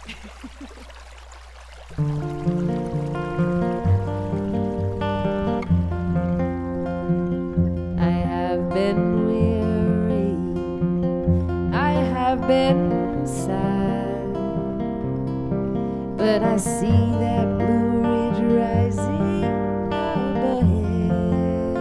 I have been weary, I have been sad, but I see that blue ridge rising up ahead,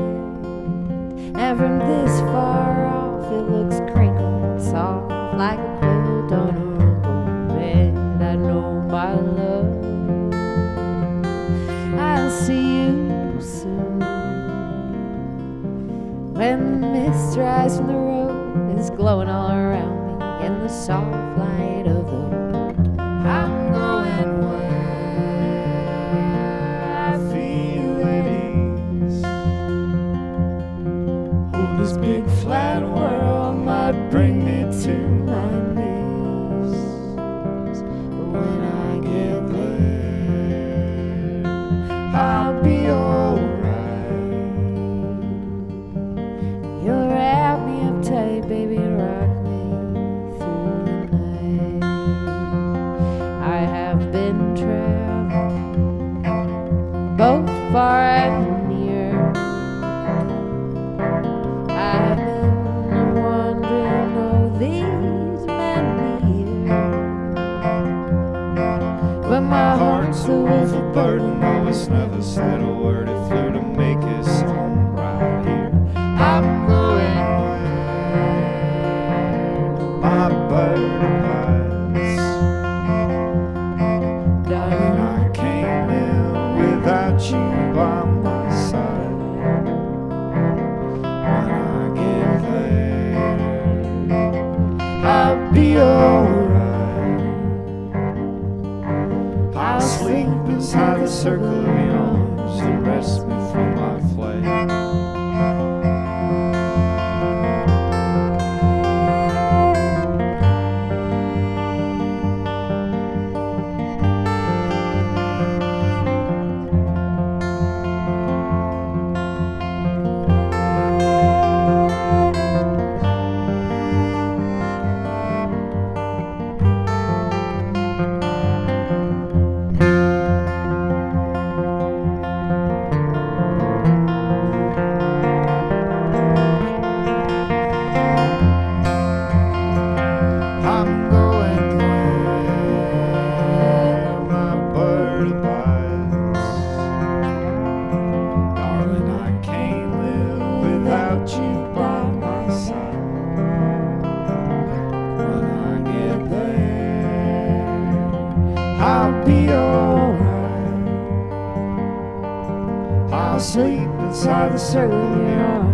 and from this far off it looks crinkled and soft like a quilt on a rumble bed. I know my love, I'll see you soon. When the mist rise from the road is glowing all around me in the soft light of the moon, I'm going where I feel at ease. Oh, this big flat world might bring me to my knees, but when I get there, I'll be alright. you'll wrap me up tight, baby, and rock me through the night. I have been traveling both far and near. I have been wandering all these many years, but my Heart's heart's a willful burden, though it's never said a word. It flew to make us home right here. I'm going where my bird abides. darling. I can't live without you by my side. When I get there, I'll be alright. I'll sleep inside the circle of your arms that rest me from my flight. I'm going where my bird abides. Darling, I can't live without you by my side. When I get there, I'll be alright. I'll sleep inside the circle of your arms